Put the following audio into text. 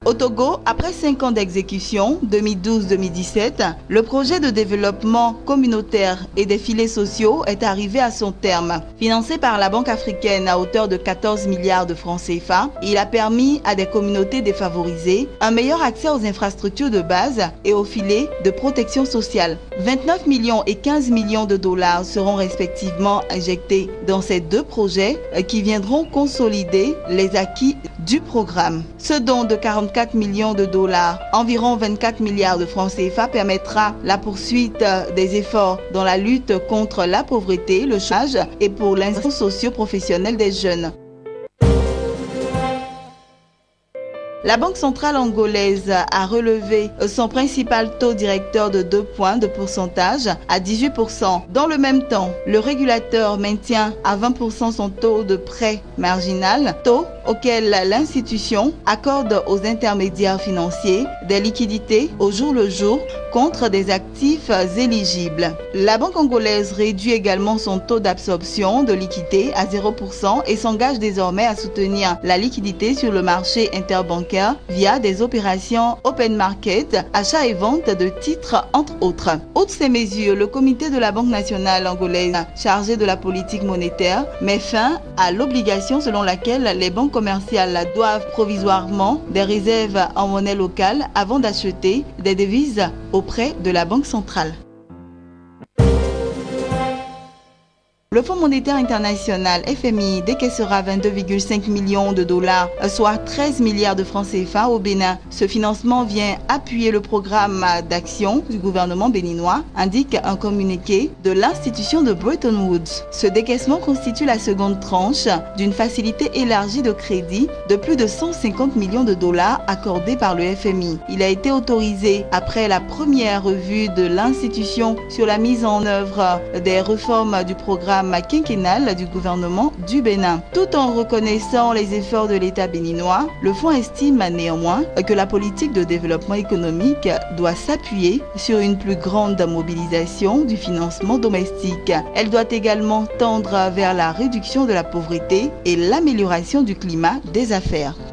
Au Togo, après 5 ans d'exécution, 2012-2017, le projet de développement communautaire et des filets sociaux est arrivé à son terme. Financé par la Banque africaine à hauteur de 14 milliards de francs CFA, il a permis à des communautés défavorisées un meilleur accès aux infrastructures de base et aux filets de protection sociale. 29 millions et 15 millions de dollars seront respectivement injectés dans ces deux projets qui viendront consolider les acquis du programme. Ce don de 44 millions de dollars, environ 24 milliards de francs CFA, permettra la poursuite des efforts dans la lutte contre la pauvreté, le chômage et pour l'insertion socio-professionnelle des jeunes. La Banque centrale angolaise a relevé son principal taux directeur de 2 points de pourcentage à 18%. Dans le même temps, le régulateur maintient à 20% son taux de prêt marginal, taux auquel l'institution accorde aux intermédiaires financiers des liquidités au jour le jour contre des actifs éligibles. La Banque angolaise réduit également son taux d'absorption de liquidité à 0% et s'engage désormais à soutenir la liquidité sur le marché interbancaire via des opérations open market, achat et vente de titres entre autres. Outre ces mesures, le comité de la Banque nationale angolaise chargé de la politique monétaire met fin à l'obligation selon laquelle les banques commerciales doivent provisoirement des réserves en monnaie locale avant d'acheter des devises auprès de la Banque centrale. Le Fonds monétaire international FMI décaissera 22,5 millions de dollars, soit 13 milliards de francs CFA au Bénin. Ce financement vient appuyer le programme d'action du gouvernement béninois, indique un communiqué de l'institution de Bretton Woods. Ce décaissement constitue la seconde tranche d'une facilité élargie de crédit de plus de 150 millions de dollars accordée par le FMI. Il a été autorisé après la première revue de l'institution sur la mise en œuvre des réformes du programme quinquennal du gouvernement du Bénin. Tout en reconnaissant les efforts de l'État béninois, le fonds estime néanmoins que la politique de développement économique doit s'appuyer sur une plus grande mobilisation du financement domestique. Elle doit également tendre vers la réduction de la pauvreté et l'amélioration du climat des affaires.